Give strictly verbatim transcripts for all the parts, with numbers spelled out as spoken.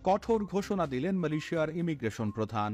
কঠোর ঘোষণা দিলেন মালয়েশিয়ার ইমিগ্রেশন প্রধান।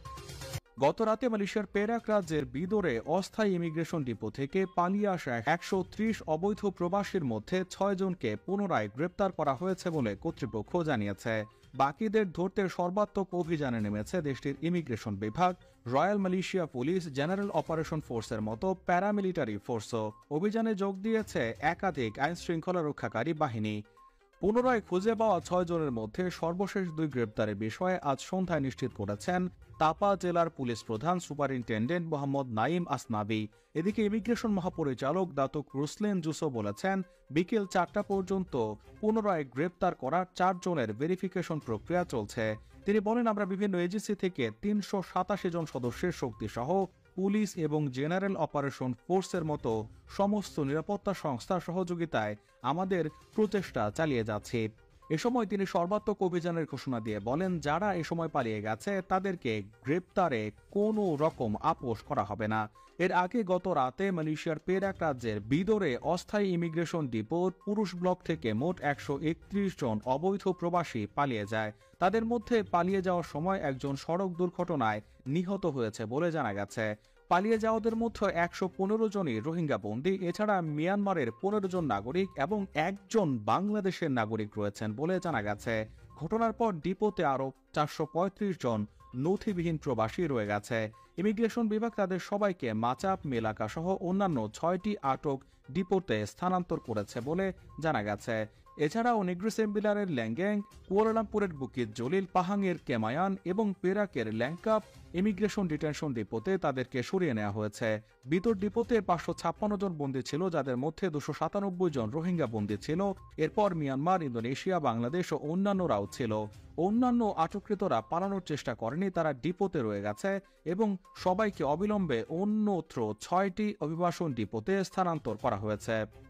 গতরাতে মালয়েশিয়ার পেরাক রাজ্যের বিদোরে অস্থায়ী ইমিগ্রেশন ডিপো থেকে পালিয়ে আসা একশো ত্রিশ অবৈধ প্রবাসীর মধ্যে ছয় জনকে পুনরায় গ্রেপ্তার করা হয়েছে বলে কর্তৃপক্ষ জানিয়েছে। বাকিদের ধরতে সর্বাত্মক অভিযানে নেমেছে দেশটির ইমিগ্রেশন বিভাগ, royal Malaysia police, general operation ফোর্সের মতো প্যারামিলিটারি ফোর্সও। অভিযানে যোগ দিয়েছে একাধিক আইনশৃঙ্খলা রক্ষাকারী বাহিনী। পুনরায় খুঁজে পাওয়া ছয় জনের মধ্যে সর্বশেষ দুই গ্রেপ্তারের বিষয়ে আজ সন্ধ্যায় নিশ্চিত করেছেন তাপা জেলার পুলিশ প্রধান সুপারিনটেন্ডেন্ট মোহাম্মদ নাইম আসনাবি। এদিকে ইমিগ্রেশন মহাপরিচালক দাতুক রুসলেন জুসো বলেছেন, বিকেল চারটা পর্যন্ত পুনরায় গ্রেপ্তার করা চার জনের ভেরিফিকেশন প্রক্রিয়া চলছে। তিনি বলেন, আমরা বিভিন্ন এজেন্সি থেকে তিনশো সাতাশি জন সদস্যের শক্তিসহ পুলিশ এবং জেনারেল অপারেশন ফোর্সের মতো সমস্ত নিরাপত্তা সংস্থার সহযোগিতায় আমাদের প্রচেষ্টা চালিয়ে যাচ্ছি। এ সময় তিনি সর্বাত্মক অভিযানের ঘোষণা দিয়ে বলেন, যারা এ সময় পালিয়ে গেছে তাদেরকে গ্রেপ্তারে কোনো রকম আপোষ করা হবে না। এর আগে গত রাতে মালয়েশিয়ার পেরাক রাজ্যের বিদোরে অস্থায়ী ইমিগ্রেশন ডিপোর পুরুষ ব্লক থেকে মোট একশো একত্রিশ জন অবৈধ প্রবাসী পালিয়ে যায়। তাদের মধ্যে পালিয়ে যাওয়ার সময় একজন সড়ক দুর্ঘটনায় নিহত হয়েছে বলে জানা গেছে। পালিয়ে যাওয়াদের মধ্যে একশো পনেরো জনই রোহিঙ্গা বন্দী। এছাড়া মিয়ানমারের পনেরো জন নাগরিক এবং একজন বাংলাদেশের নাগরিক রয়েছেন বলে জানা গেছে। ঘটনার পর ডিপোতে আরও চারশো পঁয়ত্রিশ জন নথিবিহীন প্রবাসী রয়ে গেছে। ইমিগ্রেশন বিভাগ তাদের সবাইকে মাচাপ, মেলাকা সহ অন্যান্য ছয়টি আটক ডিপোতে স্থানান্তর করেছে বলে জানা গেছে। এছাড়াও নেগ্রি সেম্বিলারের ল্যাংগ্যাং, কুয়ালালামপুরের বুকিত জলিল, পাহাংয়ের কেমায়ান এবং পেরাকের ল্যাংকাপ ইমিগ্রেশন ডিটেনশন ডিপোতে তাদেরকে সরিয়ে নেওয়া হয়েছে। বিতর ডিপোতে পাঁচশো ছাপ্পান্ন জন বন্দী ছিল, যাদের মধ্যে দুশো সাতানব্বই জন রোহিঙ্গা বন্দী ছিল। এরপর মিয়ানমার, ইন্দোনেশিয়া, বাংলাদেশ ও অন্যান্যরাও ছিল। অন্যান্য আটককৃতরা পালানোর চেষ্টা করেনি, তারা ডিপোতে রয়ে গেছে এবং সবাইকে অবিলম্বে অন্যত্র ছয়টি অভিবাসন ডিপোতে স্থানান্তর করা হয়েছে।